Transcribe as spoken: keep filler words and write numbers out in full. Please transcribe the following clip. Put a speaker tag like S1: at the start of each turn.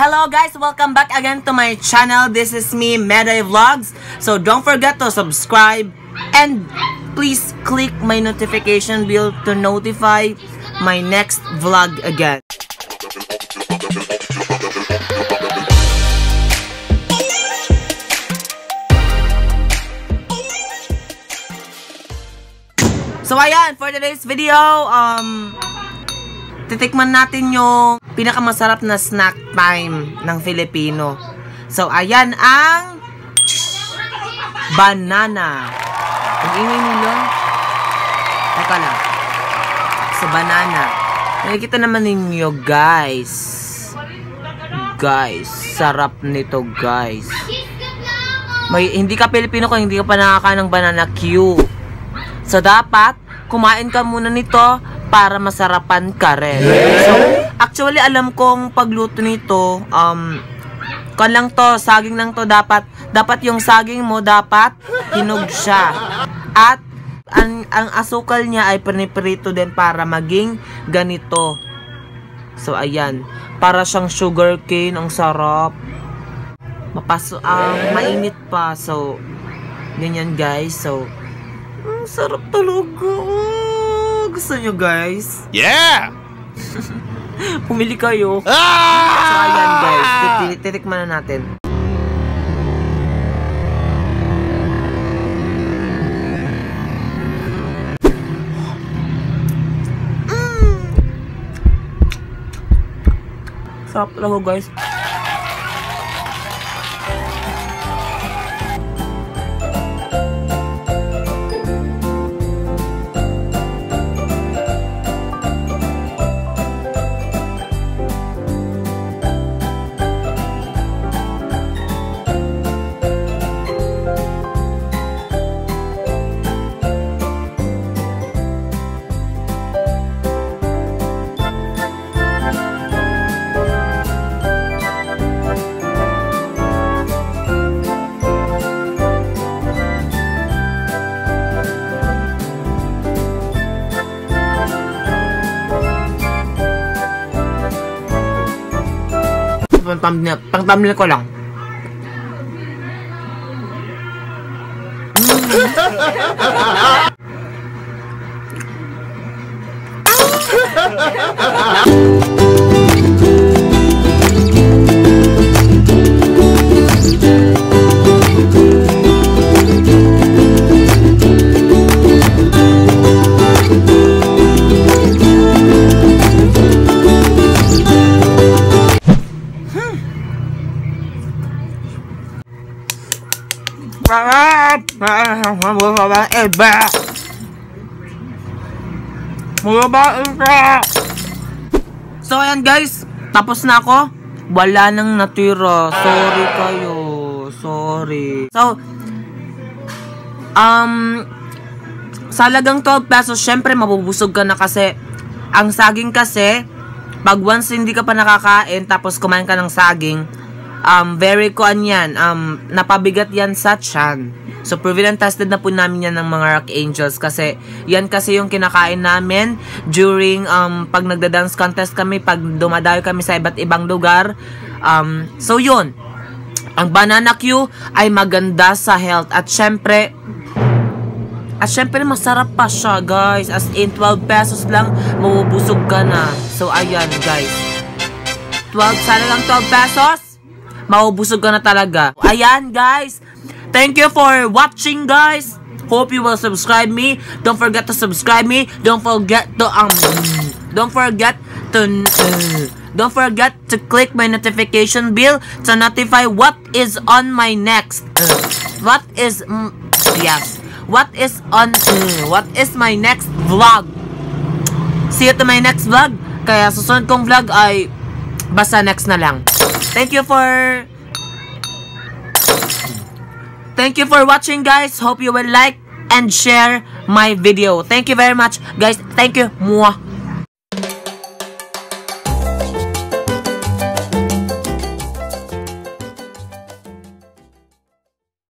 S1: Hello guys, welcome back again to my channel. This is me, Meday Vlogs. So don't forget to subscribe and please click my notification bell to notify my next vlog again. So ayan, for today's video, um, titikman natin yung pinakamasarap na snack time ng Filipino. So ayan ang banana. Ang ingay nila. Teka lang. So banana. Nakikita naman ninyo guys. Guys, sarap nito guys. May, hindi ka Pilipino kung hindi ka pa nakakain ng banana Q. So dapat kumain ka muna nito para masarapan ka rin. So, actually, alam kong pagluto nito, um, kan lang to, saging lang to, dapat, dapat yung saging mo, dapat hinog siya. At, ang, ang asukal niya ay piniprito din para maging ganito. So, ayan. Para siyang sugar cane, ang sarap. Mapaso, ang uh, mainit pa. So, ganyan guys. So, ang sarap talaga. Gusto nyo guys?
S2: Yeah!
S1: Pumili kayo.
S2: Ah!
S1: So ayan guys, titikman na natin. Mm. Sarap talaga guys. Pang-thumbnail, pang-thumbnail ko lang. So ayan guys, tapos na ako. Wala nang natira. Sorry kayo. Sorry. So um sa halagang twelve pesos, syempre mabubusog ka na kasi ang saging kasi pag once hindi ka pa nakakain tapos kumain ka ng saging, um very kuan yan, um napabigat yan sa tiyan. So, proven and tested na po namin yan ng mga Rock Angels kasi yan kasi yung kinakain namin during um, pag nagda-dance contest kami, pag dumadayo kami sa iba't ibang lugar. Um, so, yun. Ang banana Q ay maganda sa health at syempre, at syempre masarap pa siya guys. As in, twelve pesos lang, mabubusog ka na. So, ayan guys. twelve, sana lang twelve pesos, mabubusog ka na talaga. Ayan guys. Thank you for watching guys. Hope you will subscribe me. Don't forget to subscribe me. Don't forget to um don't forget to uh, don't forget to click my notification bell to notify what is on my next uh, what is mm, yes what is on uh, what is my next vlog. See you to my next vlog. Kaya susunod kong vlog ay basta next na lang. Thank you for Thank you for watching guys. Hope you will like and share my video. Thank you very much guys. Thank you. Mwah.